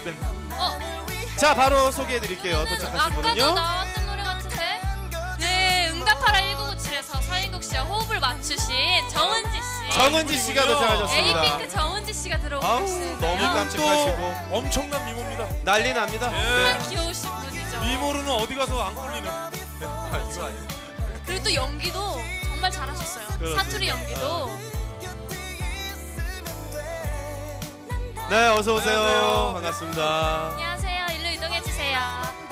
자, 바로 소개해드릴게요. 도착하신 분은요. 아까도 나왔던 노래 같은데? 네, 응답하라 1997에서 서인국 씨와 호흡을 맞추신 정은지 씨. 정은지 씨가 도착하셨습니다. 에이핑크 정은지 씨가 들어오고 아우, 계시는데요. 너무 깜찍하시고 엄청난 미모입니다. 난리 납니다. 네. 정말 귀여우신 분이죠. 미모로는 어디 가서 안 꼴리는. 이거 아니에요. 그리고 또 연기도 정말 잘하셨어요. 그렇습니다. 사투리 연기도. 네, 어서 오세요. 안녕하세요. 반갑습니다. 안녕하세요. 일로 이동해 주세요.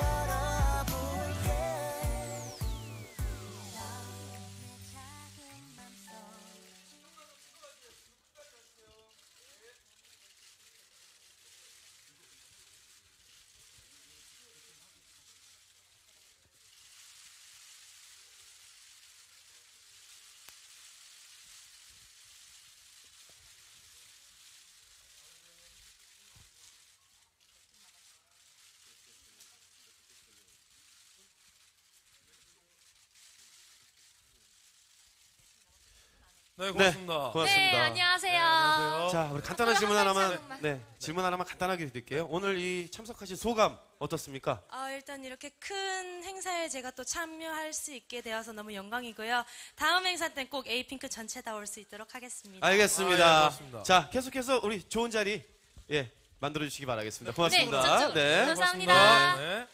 네, 고맙습니다. 네, 고맙습니다. 네, 안녕하세요. 안녕하세요. 자, 우리 간단한 질문 한 하나만, 가지만. 네, 질문 하나만 간단하게 드릴게요. 오늘 이 참석하신 소감 어떻습니까? 일단 이렇게 큰 행사에 제가 또 참여할 수 있게 되어서 너무 영광이고요. 다음 행사 때는 꼭 에이핑크 전체 다 올 수 있도록 하겠습니다. 알겠습니다. 아, 예, 고맙습니다. 자, 계속해서 우리 좋은 자리, 예, 만들어주시기 바라겠습니다. 네, 고맙습니다. 저쪽으로. 네. 감사합니다. 네.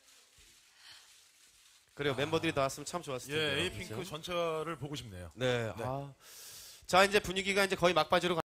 그래요. 멤버들이 나왔으면 참 좋았을 텐데요. 예, 에이핑크 그죠? 전체를 보고 싶네요. 네. 네. 아. 자, 이제 분위기가 이제 거의 막바지로